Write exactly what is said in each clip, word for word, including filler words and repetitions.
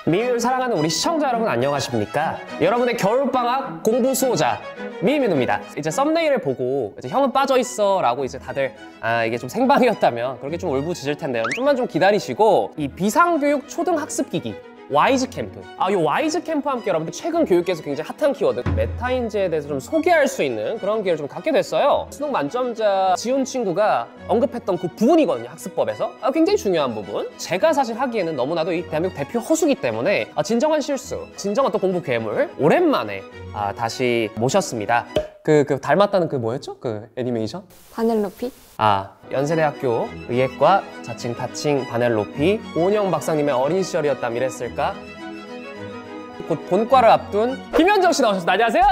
미미를 사랑하는 우리 시청자 여러분 안녕하십니까? 여러분의 겨울방학 공부 수호자 미미누입니다. 이제 썸네일을 보고 이제 형은 빠져있어 라고 이제 다들 아 이게 좀 생방이었다면 그렇게 좀 울부짖을 텐데요. 좀만 좀 기다리시고 이 비상교육 초등학습기기 와이즈 캠프. 아, 이 와이즈 캠프와 함께 여러분들 최근 교육계에서 굉장히 핫한 키워드 메타인지에 대해서 좀 소개할 수 있는 그런 기회를 좀 갖게 됐어요. 수능 만점자 지훈 친구가 언급했던 그 부분이거든요, 학습법에서. 아, 굉장히 중요한 부분. 제가 사실 하기에는 너무나도 이 대한민국 대표 허수기 때문에 아, 진정한 실수, 진정한 또 공부 괴물 오랜만에 아, 다시 모셨습니다. 그, 그 닮았다는 그 뭐였죠? 그 애니메이션? 바넬로피? 아, 연세대학교 의예과 자칭 타칭 바넬로피 오은영 박사님의 어린 시절이었다면 이랬을까? 곧 본과를 앞둔 김현정 씨 나오셨습니다. 안녕하세요.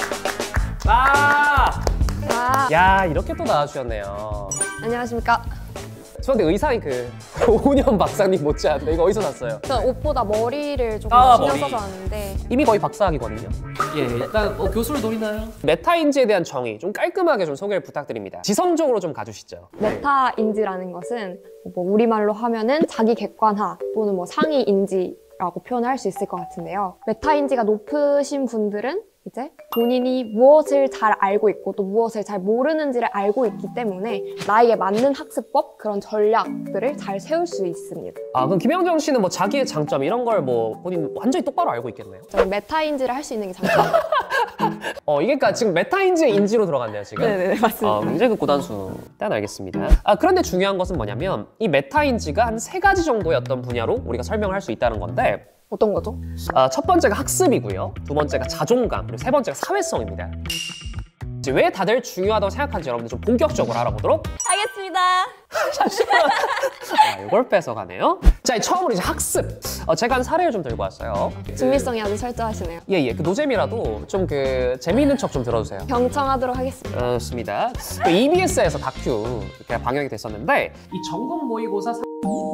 아, 아, 야 이렇게 또 나와주셨네요. 안녕하십니까. 저한테 의상이 그 오은영 박사님 못지않네. 이거 어디서 샀어요? 저 옷보다 머리를 조금 아, 신경 머리. 써서 하는데 이미 거의 박사학이거든요. 예, 일단 어, 교수를 노리나요? 메타인지에 대한 정의 좀 깔끔하게 좀 소개를 부탁드립니다. 지성적으로 좀 가주시죠. 메타인지라는 것은 뭐 우리말로 하면은 자기 객관화 또는 뭐 상위인지라고 표현할 수 있을 것 같은데요. 메타인지가 높으신 분들은 이제 본인이 무엇을 잘 알고 있고 또 무엇을 잘 모르는지를 알고 있기 때문에 나에게 맞는 학습법, 그런 전략들을 잘 세울 수 있습니다. 아, 그럼 김현정 씨는 뭐 자기의 장점 이런 걸 뭐 본인 완전히 똑바로 알고 있겠네요? 저는 메타인지를 할 수 있는 게 장점. 어, 이게 그러니까 지금 메타인지의 인지로 들어갔네요, 지금. 네네, 맞습니다. 어, 굉장히 그 고단수. 일단 알겠습니다. 아, 그런데 중요한 것은 뭐냐면 이 메타인지가 한 세 가지 정도의 어떤 분야로 우리가 설명을 할 수 있다는 건데 어떤 거죠? 아, 첫 번째가 학습이고요. 두 번째가 자존감, 그리고 세 번째가 사회성입니다. 이제 왜 다들 중요하다고 생각하는지 여러분들 좀 본격적으로 알아보도록 알겠습니다. 잠시만. 아, 이걸 뺏어가네요. 자, 처음으로 이제 학습. 어, 제가 한 사례를 좀 들고 왔어요. 준비성이 아주 철저하시네요. 예, 예. 그 노잼이라도 좀 그 재미있는 척 좀 들어주세요. 경청하도록 하겠습니다. 어, 좋습니다. 그 이비에스에서 다큐 이렇게 방영이 됐었는데 이 전국 모의고사 상...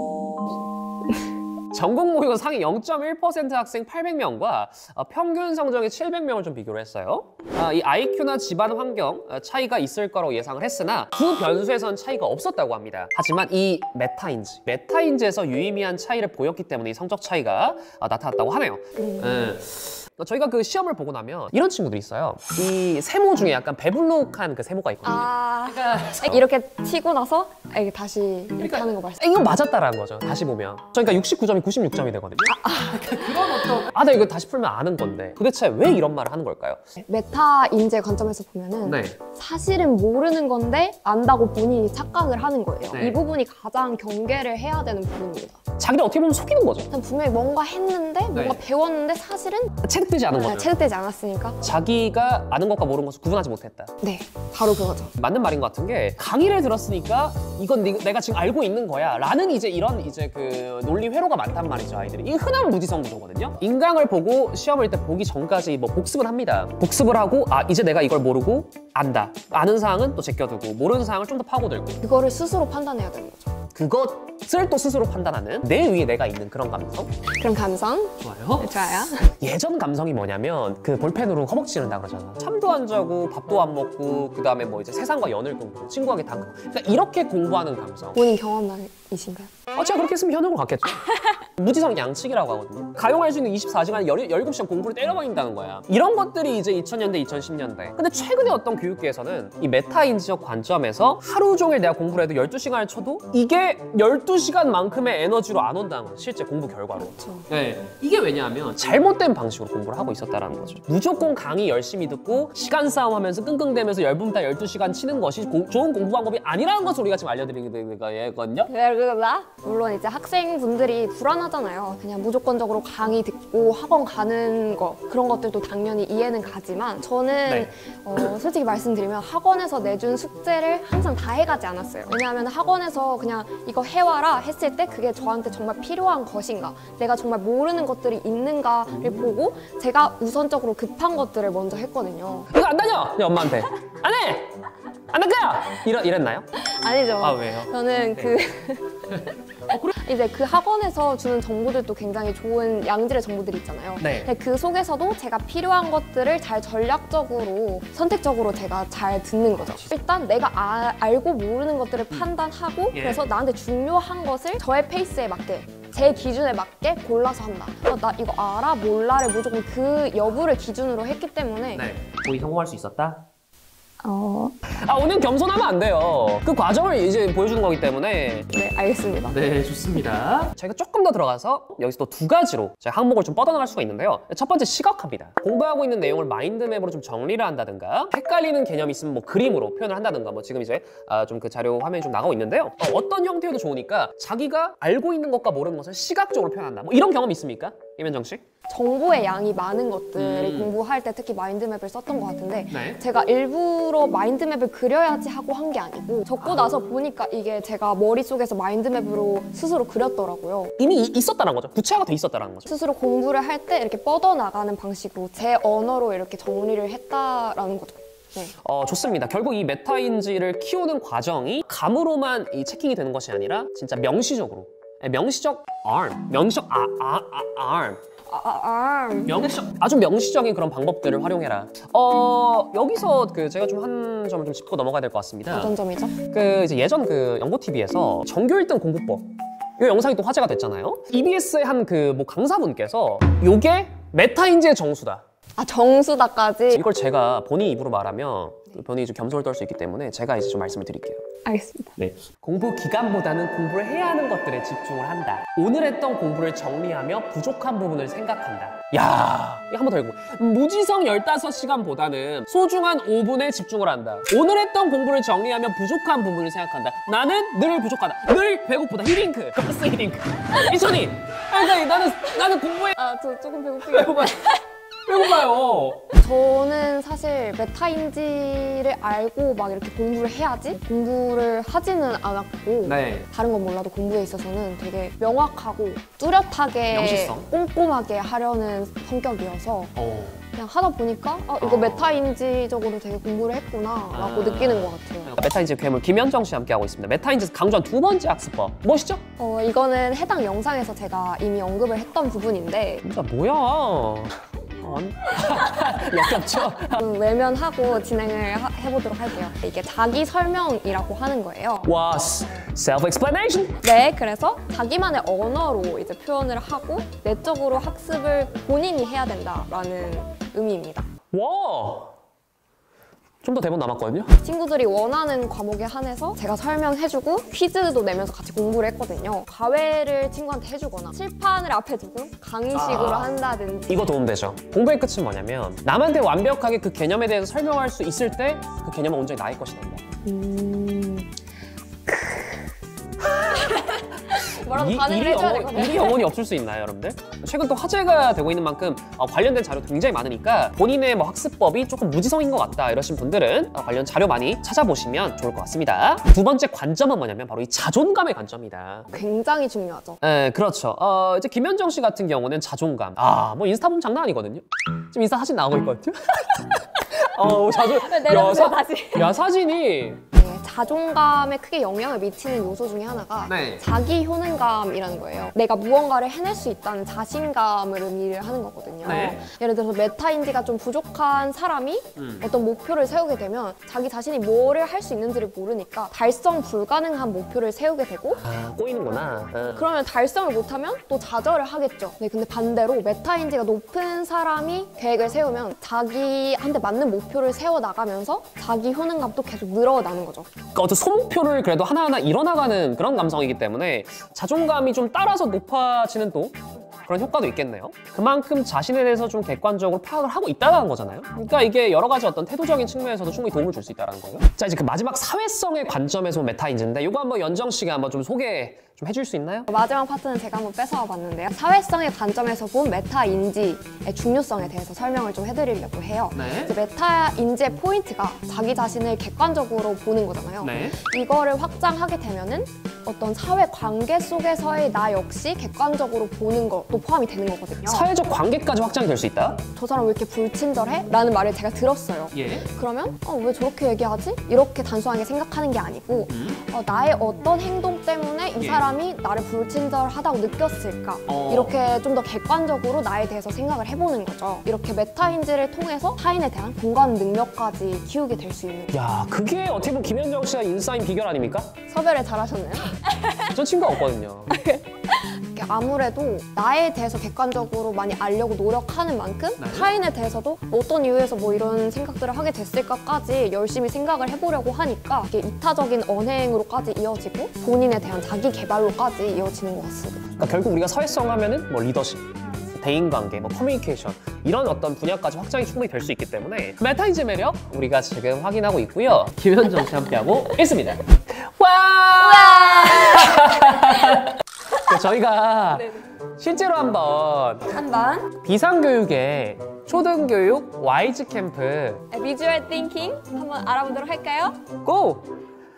전국 모의고사 상위 영 점 일 퍼센트 학생 팔백 명과 어, 평균 성적이 칠백 명을 좀 비교를 했어요. 아, 이 아이큐나 집안 환경 어, 차이가 있을 거라고 예상을 했으나 두 변수에선 차이가 없었다고 합니다. 하지만 이 메타인지, 메타인지에서 유의미한 차이를 보였기 때문에 이 성적 차이가 어, 나타났다고 하네요. 음. 음. 저희가 그 시험을 보고 나면 이런 친구들이 있어요. 이 세모 중에 약간 배불룩한 그 세모가 있거든요. 아, 이렇게 치고 나서 이렇게 다시 이렇게 그러니까 하는 거 말씀. 이거 맞았다라는 거죠. 다시 보면. 그러니까 육십구 점이 구십육 점이 되거든요. 그런 어떤 아, 나 이거 다시 풀면 아는 건데 도대체 왜 이런 말을 하는 걸까요? 메타 인재 관점에서 보면은 네. 사실은 모르는 건데 안다고 본인이 착각을 하는 거예요. 네. 이 부분이 가장 경계를 해야 되는 부분입니다. 자기를 어떻게 보면 속이는 거죠. 난 분명히 뭔가 했는데 뭔가 네. 배웠는데 사실은 체득되지 않은 거죠. 체득되지 않았으니까 자기가 아는 것과 모르는 것을 구분하지 못했다. 네, 바로 그거죠. 맞는 말인 것 같은 게 강의를 들었으니까 이건 네- 내가 지금 알고 있는 거야 라는 이제 이런 이제 그 논리 회로가 많단 말이죠, 아이들이. 이게 흔한 무지성 구조거든요. 인강을 보고 시험을 일단 보기 전까지 뭐 복습은 합니다. 복습을 하고 아 이제 내가 이걸 모르고 안다. 아는 사항은 또 제껴두고 모르는 사항을 좀 더 파고들고 그거를 스스로 판단해야 되는 거죠. 그것을 또 스스로 판단하는 내 위에 내가 있는 그런 감성? 그런 감성 좋아요. 좋아요. 예전 감성이 뭐냐면 그 볼펜으로 허벅지 찌른다 그러잖아. 잠도 안 자고 밥도 안 먹고 그 다음에 뭐 이제 세상과 연을 끊고 친구에게 다 끊고 그러니까 이렇게 공부하는 감성. 본인 경험담이신가요? 어, 제가 그렇게 했으면 현역으로 갔겠죠. 무지성 양측이라고 하거든요. 가용할 수 있는 이십사 시간에 열일곱 시간 공부를 때려박는다는 거야. 이런 것들이 이제 이천 년대, 이천십 년대. 근데 최근에 어떤 교육계에서는 이 메타인지적 관점에서 하루 종일 내가 공부를 해도 열두 시간을 쳐도 이게 열두 시간만큼의 에너지로 안 온다는 거예요. 실제 공부 결과로. 그렇죠. 네. 이게 왜냐하면 잘못된 방식으로 공부를 하고 있었다는 거죠. 무조건 강의 열심히 듣고 시간 싸움하면서 끙끙대면서 열분다 열두 시간 치는 것이 고, 좋은 공부 방법이 아니라는 것을 우리가 지금 알려드리는 거거든요. 그러나 물론 이제 학생분들이 불안하잖아요. 그냥 무조건적으로 강의 듣고 학원 가는 거 그런 것들도 당연히 이해는 가지만 저는 네. 어, 솔직히 말씀드리면 학원에서 내준 숙제를 항상 다 해가지 않았어요. 왜냐하면 학원에서 그냥 이거 해와라 했을 때 그게 저한테 정말 필요한 것인가, 내가 정말 모르는 것들이 있는가를 보고 제가 우선적으로 급한 것들을 먼저 했거든요. 이거 안 다녀! 네 엄마한테. 안 해! 안 할 거야! 이러, 이랬나요? 아니죠. 아, 왜요? 저는 네. 그 이제 그 학원에서 주는 정보들도 굉장히 좋은 양질의 정보들이 있잖아요. 네. 근데 그 속에서도 제가 필요한 것들을 잘 전략적으로 선택적으로 제가 잘 듣는 거죠. 일단 내가 아, 알고 모르는 것들을 판단하고 예. 그래서 나한테 중요한 것을 저의 페이스에 맞게 제 기준에 맞게 골라서 한다. 어, 나 이거 알아? 몰라를 무조건 그 여부를 기준으로 했기 때문에 네. 거의 성공할 수 있었다? 어... 아, 오늘 겸손하면 안 돼요. 그 과정을 이제 보여주는 거기 때문에. 네, 알겠습니다. 네, 좋습니다. 저희가 조금 더 들어가서 여기서 또 두 가지로 제가 항목을 좀 뻗어나갈 수가 있는데요. 첫 번째 시각화입니다. 공부하고 있는 내용을 마인드맵으로 좀 정리를 한다든가, 헷갈리는 개념이 있으면 뭐 그림으로 표현을 한다든가, 뭐 지금 이제 아, 좀 그 자료 화면이 좀 나가고 있는데요. 어, 어떤 형태여도 좋으니까 자기가 알고 있는 것과 모르는 것을 시각적으로 표현한다. 뭐 이런 경험 있습니까? 이면정 씨? 정보의 양이 많은 것들이 음. 공부할 때 특히 마인드맵을 썼던 것 같은데 네. 제가 일부러 마인드맵을 그려야지 하고 한 게 아니고 적고 나서 보니까 이게 제가 머릿속에서 마인드맵으로 스스로 그렸더라고요. 이미 이- 있었다는 거죠. 구체화가 돼 있었다는 거죠. 스스로 공부를 할 때 이렇게 뻗어나가는 방식으로 제 언어로 이렇게 정리를 했다라는 거죠. 네. 어, 좋습니다. 결국 이 메타인지를 키우는 과정이 감으로만 이 체킹이 되는 것이 아니라 진짜 명시적으로, 예, 명시적 arm, 명시적 아, 아, 아, arm, 아, 아, 아. 명시적, 아주 명시적인 그런 방법들을 활용해라. 어, 여기서 그 제가 좀 한 점을 좀 짚고 넘어가야 될 것 같습니다. 어떤 점이죠? 그 이제 예전 그 연고티비에서 전교 일 등 공부법 이 영상이 또 화제가 됐잖아요. 이비에스의 한 그 뭐 강사분께서 요게 메타인지의 정수다. 아, 정수다까지. 이걸 제가 본인 입으로 말하면 본인이 좀 겸손을 떨 수 있기 때문에 제가 이제 좀 말씀을 드릴게요. 알겠습니다. 네. 공부 기간보다는 공부를 해야 하는 것들에 집중을 한다. 오늘 했던 공부를 정리하며 부족한 부분을 생각한다. 야, 이거 한 번 더 읽고. 무지성 열다섯 시간보다는 소중한 오 분에 집중을 한다. 오늘 했던 공부를 정리하며 부족한 부분을 생각한다. 나는 늘 부족하다. 늘 배고프다. 히딩크. 가스 히딩크. 이천이. 아니, 나는 나는 공부에 아, 저 조금 배고프게. 배고파요. 배고파요. 저는 사실 메타인지를 알고 막 이렇게 공부를 해야지 공부를 하지는 않았고 네. 다른 건 몰라도 공부에 있어서는 되게 명확하고 뚜렷하게 명시성. 꼼꼼하게 하려는 성격이어서 어. 그냥 하다 보니까 아, 이거 아. 메타인지적으로 되게 공부를 했구나 라고 아. 느끼는 것 같아요. 메타인지 괴물 김현정 씨 함께 하고 있습니다. 메타인지 강조한 두 번째 학습법 무엇이죠? 어, 이거는 해당 영상에서 제가 이미 언급을 했던 부분인데 진짜 뭐야? 아니, 역겹죠? 좀 외면하고 진행을 하- 해보도록 할게요. 이게 자기 설명이라고 하는 거예요. 와, self-explanation. 네, 그래서 자기만의 언어로 이제 표현을 하고 내적으로 학습을 본인이 해야 된다라는 의미입니다. 와, 좀 더 대본 남았거든요. 친구들이 원하는 과목에 한해서 제가 설명해주고 퀴즈도 내면서 같이 공부를 했거든요. 과외를 친구한테 해주거나 칠판을 앞에 두고 강의식으로 아. 한다든지 이거 도움되죠. 공부의 끝은 뭐냐면 남한테 완벽하게 그 개념에 대해서 설명할 수 있을 때 그 개념은 온전히 나의 것이 된다. 음... 뭐라도 이- 반응을 일이 해줘야 영원- 되거든요. 일이 영원히 없을 수 있나요, 여러분들? 최근 또 화제가 되고 있는 만큼 어, 관련된 자료도 굉장히 많으니까 본인의 뭐 학습법이 조금 무지성인 것 같다 이러신 분들은 어, 관련 자료 많이 찾아보시면 좋을 것 같습니다. 두 번째 관점은 뭐냐면 바로 이 자존감의 관점이다. 굉장히 중요하죠. 네, 그렇죠. 어, 이제 김현정 씨 같은 경우는 자존감. 아, 뭐 인스타 보면 장난 아니거든요. 지금 인스타 사진 나오고 있거든요. 어, 자존. 내려주세요, 다시. 야, 사진이. 네, 자존감에 크게 영향을 미치는 요소 중에 하나가 네. 자기 효능감이라는 거예요. 내가 무언가를 해낼 수 있다는 자신감을 의미를 하는 거거든요. 네. 예를 들어서 메타인지가 좀 부족한 사람이 음. 어떤 목표를 세우게 되면 자기 자신이 뭐를 할 수 있는지를 모르니까 달성 불가능한 목표를 세우게 되고 아, 꼬이는구나. 어. 그러면 달성을 못하면 또 좌절을 하겠죠. 네, 근데 반대로 메타인지가 높은 사람이 계획을 세우면 자기한테 맞는 목표를 세워나가면서 자기 효능감도 계속 늘어나는 거죠. 그러니까 어떤 소목표를 그래도 하나하나 이뤄나가는 그런 감성이기 때문에 자존감이 좀 따라서 높아지는 또 그런 효과도 있겠네요. 그만큼 자신에 대해서 좀 객관적으로 파악을 하고 있다는 거잖아요. 그러니까 이게 여러 가지 어떤 태도적인 측면에서도 충분히 도움을 줄 수 있다는 거예요. 자, 이제 그 마지막 사회성의 관점에서 온 메타인지인데 이거 한번 연정 씨가 한번 좀 소개 좀 해줄 수 있나요? 마지막 파트는 제가 한번 뺏어와 봤는데요. 사회성의 관점에서 본 메타인지의 중요성에 대해서 설명을 좀 해드리려고 해요. 네. 이제 메타인지의 포인트가 자기 자신을 객관적으로 보는 거잖아요. 네. 이거를 확장하게 되면은 어떤 사회 관계 속에서의 나 역시 객관적으로 보는 것도 포함이 되는 거거든요. 사회적 관계까지 확장이 될 수 있다? 저 사람 왜 이렇게 불친절해? 라는 말을 제가 들었어요. 예. 그러면 어, 왜 저렇게 얘기하지? 이렇게 단순하게 생각하는 게 아니고 음. 어, 나의 어떤 행동 때문에 이 예. 사람이 나를 불친절하다고 느꼈을까? 어. 이렇게 좀 더 객관적으로 나에 대해서 생각을 해보는 거죠. 이렇게 메타인지를 통해서 타인에 대한 공감 능력까지 키우게 될 수 있는 야, 그게 어떻게 보면 김현정 씨가 인싸인 비결 아닙니까? 섭외를 잘하셨나요? 전 친구가 없거든요. 이게 아무래도 나에 대해서 객관적으로 많이 알려고 노력하는 만큼 네. 타인에 대해서도 어떤 이유에서 뭐 이런 생각들을 하게 됐을까까지 열심히 생각을 해보려고 하니까 이게 이타적인 언행으로까지 이어지고 본인에 대한 자기 개발로까지 이어지는 것 같습니다. 그러니까 결국 우리가 사회성 하면은 뭐 리더십, 대인관계, 뭐 커뮤니케이션 이런 어떤 분야까지 확장이 충분히 될 수 있기 때문에 메타인지 매력 우리가 지금 확인하고 있고요. 김현정 씨 함께하고 있습니다. 와! 네, 저희가 실제로 한번 한번 비상교육의 초등교육 와이즈 캠프 비주얼 띵킹 한번 알아보도록 할까요? 고! 고!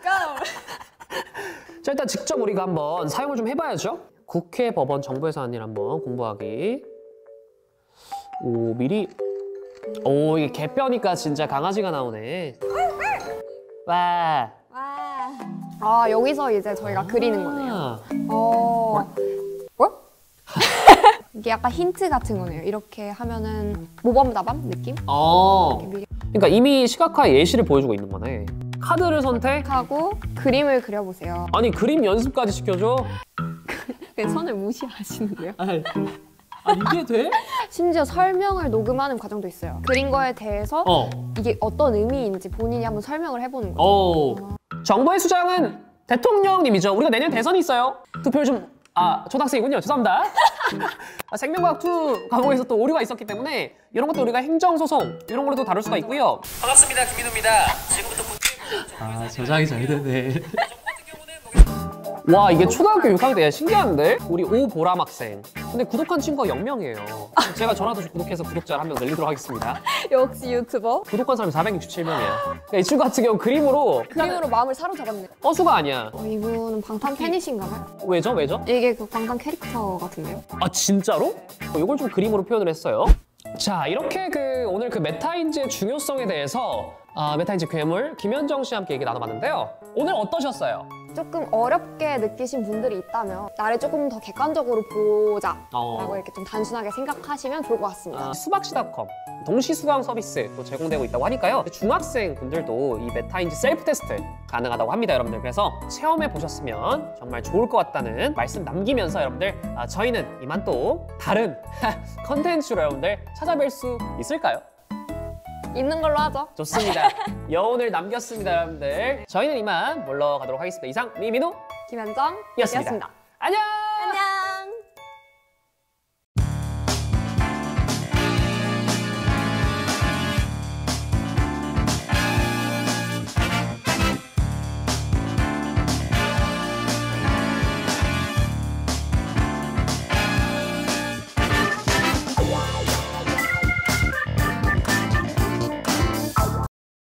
자, 일단 직접 우리가 한번 사용을 좀 해봐야죠. 국회, 법원, 정부에서 하는 일 한번 공부하기. 오, 미리. 오, 이게 개뼈니까 진짜 강아지가 나오네. 와. 와. 아, 여기서 이제 저희가 그리는 거네요. 아, 어. 뭐? 이게 약간 힌트 같은 거네요. 이렇게 하면은 모범답안 느낌? 어. 이렇게 그러니까 이미 시각화 예시를 보여주고 있는 거네. 카드를 선택. 하고 그림을 그려보세요. 아니, 그림 연습까지 시켜줘? 그냥 선을 무시하시는데요? 아니, 아 이게 돼? 심지어 설명을 녹음하는 과정도 있어요. 그린 거에 대해서 어. 이게 어떤 의미인지 본인이 한번 설명을 해보는 거죠. 어. 정부의 수장은 대통령님이죠. 우리가 내년 대선이 있어요. 투표를 좀, 아, 초등학생이군요. 죄송합니다. 아, 생명과학 이 과목에서 또 오류가 있었기 때문에 이런 것도 우리가 행정소송 이런 걸로도 다룰 수가 있고요. 반갑습니다. 김민우입니다. 지금부터 국회 아 저장이 잘 되네. 와, 이게 초등학교 육 학년 때 신기한데? 우리 오보람 학생. 근데 구독한 친구가 영 명이에요. 제가 저라도 구독해서 구독자를 한 명 늘리도록 하겠습니다. 역시 유튜버. 구독한 사람이 사백육십칠 명이야. 그러니까 이 친구 같은 경우 그림으로 그림으로 마음을 사로잡았네. 허수가 아니야. 어, 이분은 방탄 팬이신가 봐요. 왜죠? 왜죠? 이게 그 방탄 캐릭터 같은데요? 아, 진짜로? 어, 이걸 좀 그림으로 표현을 했어요. 자, 이렇게 그 오늘 그 메타인지의 중요성에 대해서 아, 메타인지 괴물 김현정 씨와 함께 얘기 나눠봤는데요. 오늘 어떠셨어요? 조금 어렵게 느끼신 분들이 있다면 나를 조금 더 객관적으로 보자 어. 라고 이렇게 좀 단순하게 생각하시면 좋을 것 같습니다. 아, 수박시닷컴 동시수강 서비스 또 제공되고 있다고 하니까요. 중학생 분들도 이 메타인지 셀프 테스트 가능하다고 합니다, 여러분들. 그래서 체험해 보셨으면 정말 좋을 것 같다는 말씀 남기면서 여러분들 아, 저희는 이만 또 다른 컨텐츠로 여러분들 찾아뵐 수 있을까요? 있는 걸로 하죠. 좋습니다. 여운을 남겼습니다, 여러분들. 저희는 이만 물러가도록 하겠습니다. 이상 미민우 김현정이었습니다. 안녕.